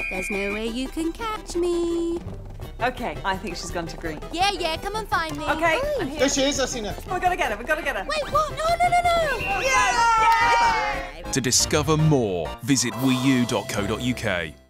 There's no way you can catch me. Okay, I think she's gone to green. Yeah, come and find me. Okay, I'm here. There she is, I've seen her. Oh, we gotta get her, we gotta get her. Wait, what? No. Yeah! Bye. To discover more, visit wiiu.co.uk.